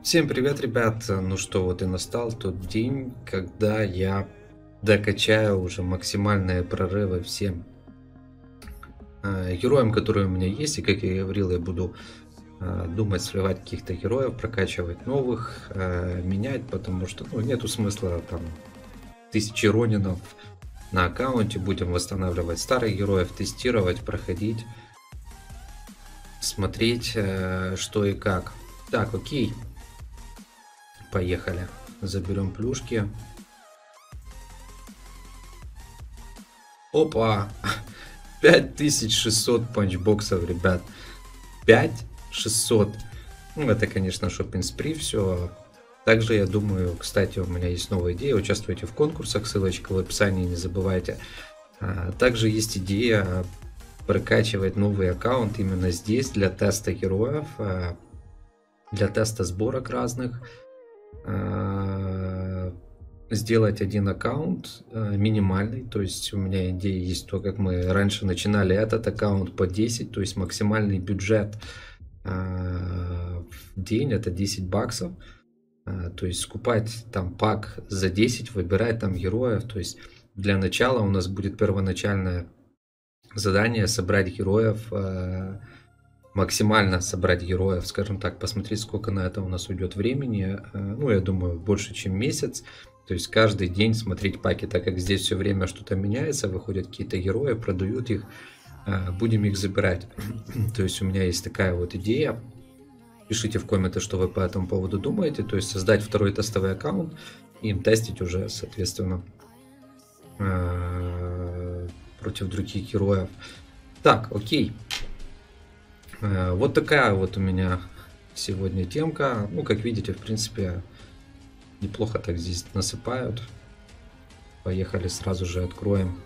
Всем привет, ребят! Ну что, вот и настал тот день, когда я докачаю уже максимальные прорывы всем героям, которые у меня есть. И как я говорил, я буду думать сливать каких-то героев, прокачивать новых, менять, потому что нету смысла там тысячи ронинов на аккаунте. Будем восстанавливать старых героев, тестировать, проходить, смотреть, что и как. Так, окей. Поехали. Заберем плюшки. Опа! 5600 панчбоксов, ребят. 5600. Ну, это, конечно, шоппинг спри все. Также, я думаю, кстати, у меня есть новая идея. Участвуйте в конкурсах, ссылочка в описании, не забывайте. Также есть идея прокачивать новый аккаунт именно здесь для теста героев, для теста сборок разных. Сделать один аккаунт минимальный, то есть у меня идея есть то, как мы раньше начинали этот аккаунт по 10, то есть максимальный бюджет в день это 10 баксов, то есть скупать там пак за 10, выбирать там героев, то есть для начала у нас будет первоначальное задание собрать героев, максимально собрать героев, скажем так, посмотреть, сколько на это у нас уйдет времени. Ну, я думаю, больше, чем месяц. То есть каждый день смотреть паки, так как здесь все время что-то меняется, выходят какие-то герои, продают их, будем их забирать. То есть у меня есть такая вот идея. Пишите в комменты, что вы по этому поводу думаете. То есть создать второй тестовый аккаунт и им тестить уже, соответственно, против других героев. Так, окей. Вот такая вот у меня сегодня темка. Ну, как видите, в принципе, неплохо так здесь насыпают. Поехали, сразу же откроем.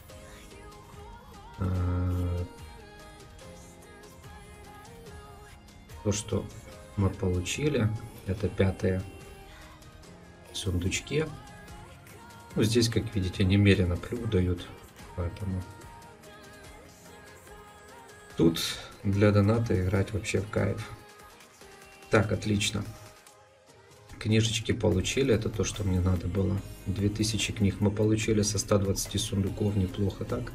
То, что мы получили, это 5-е сундучки. Ну, здесь, как видите, немерено плюс дают, поэтому тут для доната играть вообще в кайф. Так, отлично. Книжечки получили, это то, что мне надо было. 2000 книг мы получили со 120 сундуков, неплохо так.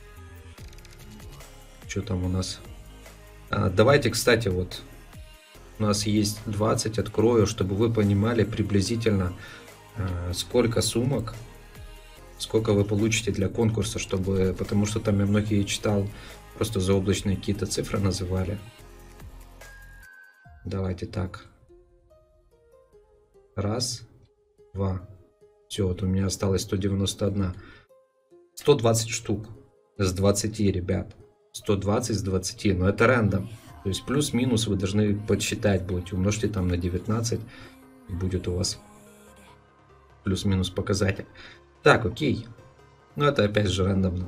Что там у нас? Давайте, кстати, вот у нас есть 20, открою, чтобы вы понимали приблизительно, сколько сумок, сколько вы получите для конкурса, чтобы, потому что там я многие читал, просто заоблачные какие-то цифры называли. Давайте так. Раз, два. Все, вот у меня осталось 191. 120 штук с 20, ребят. 120 с 20, но это рандом. То есть плюс-минус вы должны подсчитать будете. Умножьте там на 19. И будет у вас плюс-минус показатель. Так, окей. Ну это опять же рандомно.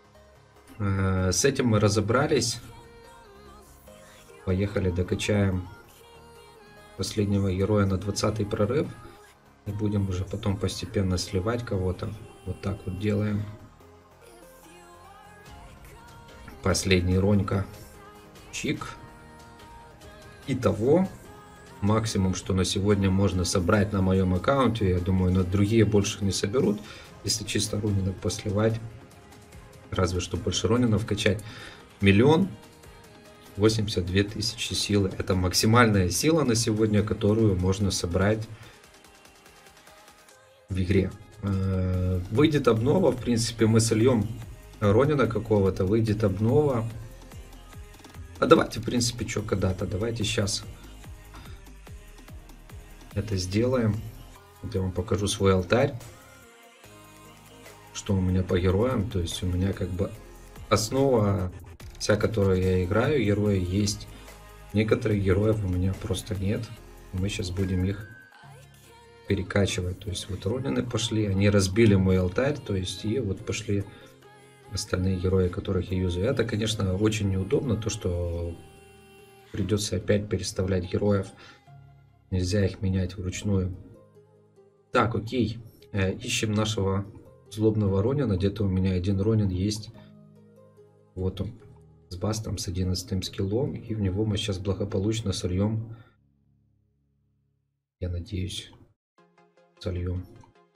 С этим мы разобрались. Поехали, докачаем последнего героя на 20-й прорыв. И будем уже потом постепенно сливать кого-то. Вот так вот делаем. Последний ронька. Чик. Итого, максимум, что на сегодня можно собрать на моем аккаунте, я думаю, на другие больше не соберут, если чисто ронинов посливать. Разве что больше ронинов качать. 1 082 000 силы. Это максимальная сила на сегодня, которую можно собрать в игре. Выйдет обнова, в принципе, мы сольем ронина какого-то, выйдет обнова. А давайте, в принципе, что когда-то, давайте сейчас это сделаем. Вот я вам покажу свой алтарь, что у меня по героям. То есть у меня как бы основа, вся, которую я играю, герои есть. Некоторых героев у меня просто нет. Мы сейчас будем их перекачивать. То есть вот ронины пошли, они разбили мой алтарь, то есть и вот пошли остальные герои, которых я юзаю. Это, конечно, очень неудобно, то что придется опять переставлять героев. Нельзя их менять вручную. Так, окей. Ищем нашего злобного ронина. Где-то у меня один ронин есть. Вот он. С бастом, с 11 скиллом. И в него мы сейчас благополучно сольем Я надеюсь, сольем.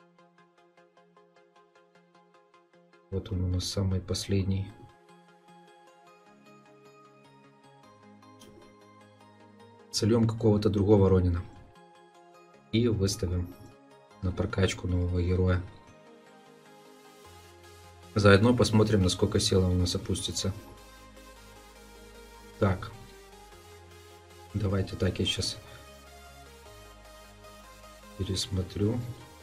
Вот он у нас самый последний. Сольем какого-то другого Ронина. И выставим на прокачку нового героя. Заодно посмотрим, насколько сила у нас опустится. Так. Давайте так, я сейчас пересмотрю.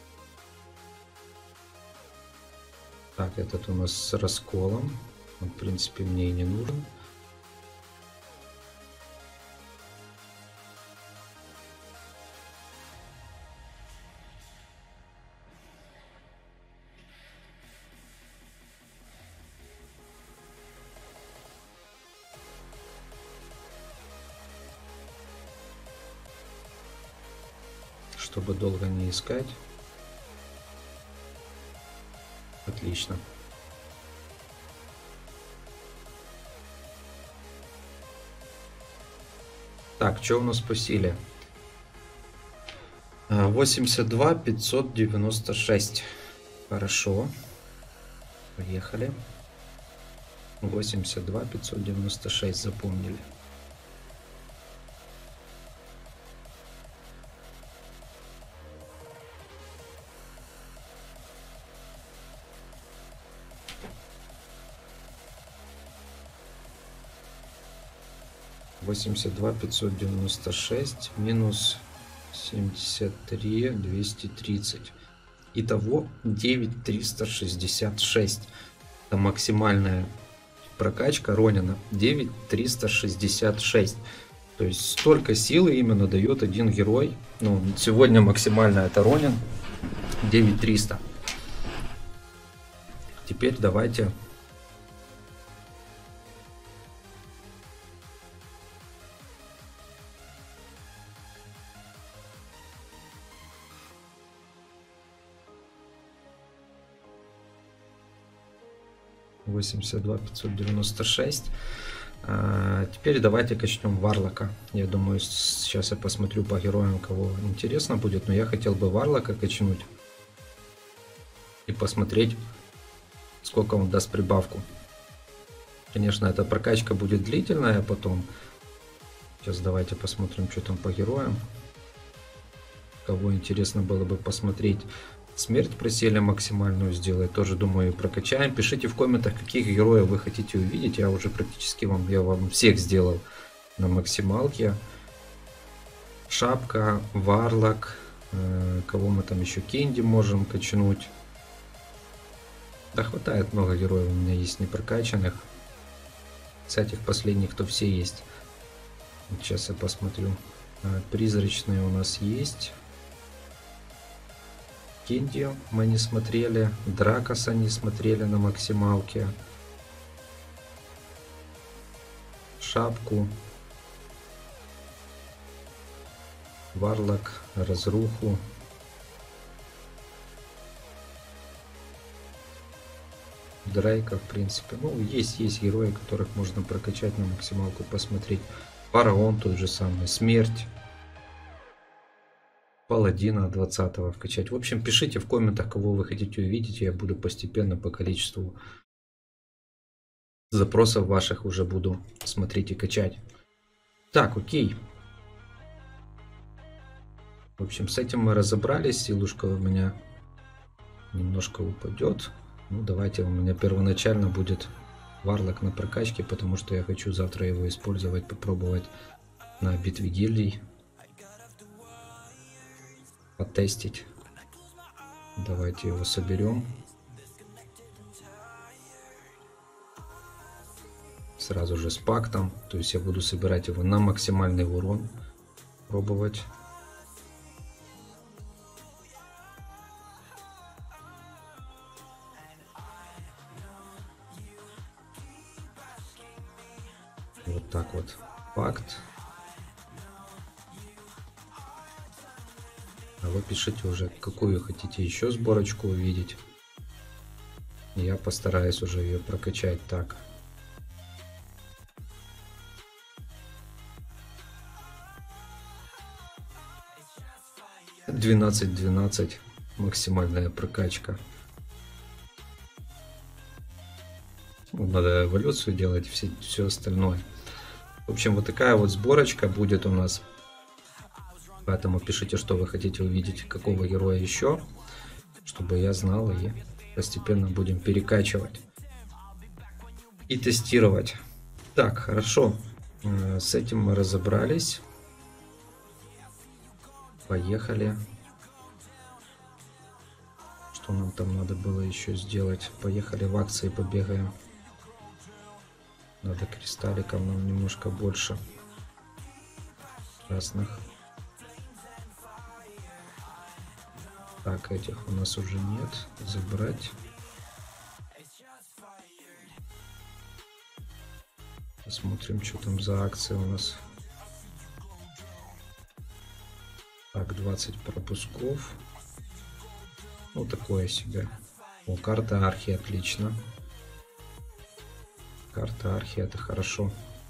Так, этот у нас с расколом. Он, в принципе, мне и не нужен. Чтобы долго не искать. Отлично. Так, что у нас по силе? 82 596. Хорошо. Поехали. 82 596 запомнили. Восемьдесят два 596 минус 73 230. Итого 9366. Это максимальная прокачка Ронина. 9366. То есть столько силы именно дает один герой. Ну, сегодня максимально это Ронин. 9300. Теперь давайте... Восемьдесят два 596. Теперь давайте качнем Варлока. Я думаю, сейчас я посмотрю по героям, кого интересно будет. Но я хотел бы Варлока качнуть. И посмотреть, сколько он даст прибавку. Конечно, эта прокачка будет длительная потом. Сейчас давайте посмотрим, что там по героям. Кого интересно было бы посмотреть. Смерть просели максимальную сделать. Тоже, думаю, прокачаем. Пишите в комментах, каких героев вы хотите увидеть. Я уже практически вам всех сделал на максималке. Шапка, Варлок. Кого мы там еще? Кенди можем качнуть. Да, хватает много героев. У меня есть непрокачанных. Кстати, в последних то все есть. Вот сейчас я посмотрю. Призрачные у нас есть. Кенди мы не смотрели. Дракоса не смотрели на максималке. Шапку. Варлок. Разруху. Дрейка, в принципе. Ну, есть герои, которых можно прокачать на максималку, посмотреть. Фараон тот же самый. Смерть. Паладина 20-го вкачать. В общем, пишите в комментах, кого вы хотите увидеть. Я буду постепенно по количеству запросов ваших уже буду смотреть и качать. Так, окей. В общем, с этим мы разобрались. Силушка у меня немножко упадет. Ну, давайте, у меня первоначально будет Варлок на прокачке, потому что я хочу завтра его использовать, попробовать на битве гильдий. Потестить. Давайте его соберем. Сразу же с пактом. То есть я буду собирать его на максимальный урон. Пробовать. Вот так вот. Пакт. А вы пишите уже, какую хотите еще сборочку увидеть. Я постараюсь уже ее прокачать так. 12-12. Максимальная прокачка. Надо эволюцию делать, все остальное. В общем, вот такая вот сборочка будет у нас. Поэтому пишите, что вы хотите увидеть, какого героя еще, чтобы я знал, и постепенно будем перекачивать и тестировать. Так, хорошо. С этим мы разобрались. Поехали. Что нам там надо было еще сделать? Поехали в акции, побегаем. Надо кристалликов нам немножко больше. Красных. Так, этих у нас уже нет. Забрать. Посмотрим, что там за акции у нас. Так, 20 пропусков. Ну, такое себе. О, карта архи, отлично. Карта архи, это хорошо.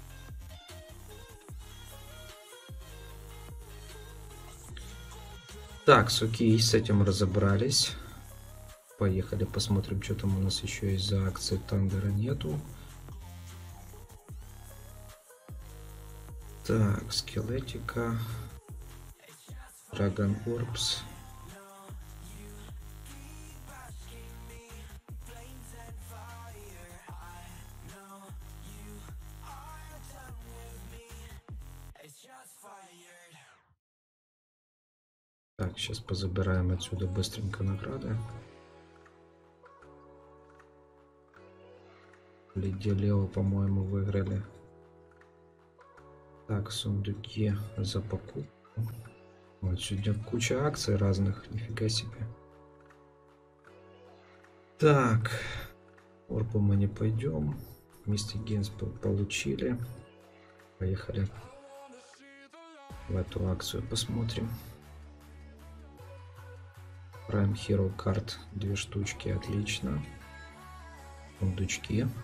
Так, окей, с этим разобрались. Поехали, посмотрим, что там у нас еще есть за акции. Тандера нету. Так, скелетика. Dragon Orbs. Так, сейчас позабираем отсюда быстренько награды. Леди Лео, по-моему, выиграли. Так, сундуки за покупку. Вот сегодня куча акций разных, нифига себе. Так, Орбу мы не пойдем. Мистер Генс получили. Поехали в эту акцию, посмотрим. Prime Hero Card 2 штучки, отлично. Сундучки.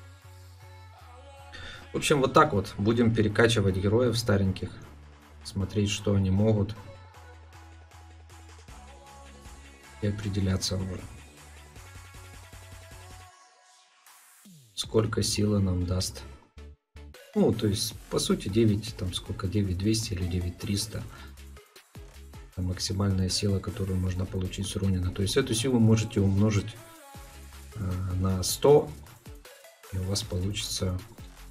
В общем, вот так вот будем перекачивать героев стареньких. Смотреть, что они могут. И определяться уже. Сколько силы нам даст. Ну, то есть, по сути, 9, там сколько, 9200 или 9300. Это максимальная сила, которую можно получить с Рунина. То есть, эту силу можете умножить на 100. И у вас получится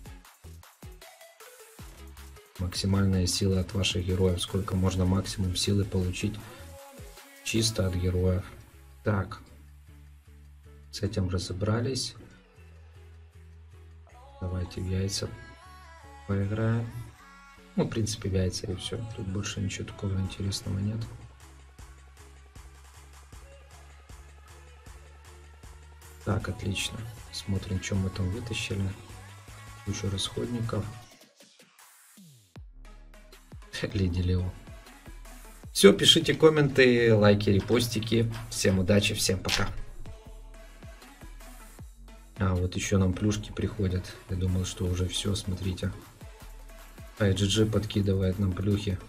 максимальная сила от ваших героев. Сколько можно максимум силы получить чисто от героев. Так. С этим разобрались. Давайте в яйца поиграем. Ну, в принципе, в яйца и все. Тут больше ничего такого интересного нет. Так, отлично. Смотрим, что мы там вытащили. Кучу расходников. Леди Лео. Все, пишите комменты, лайки, репостики. Всем удачи, всем пока. А, вот еще нам плюшки приходят. Я думал, что уже все, смотрите. IGG подкидывает нам плюхи.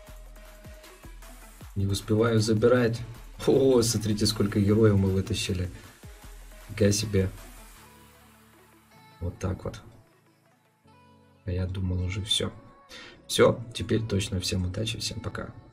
Не успеваю забирать. О, смотрите, сколько героев мы вытащили. Фига себе. Вот так вот. А я думал уже все. Все, теперь точно всем удачи, всем пока.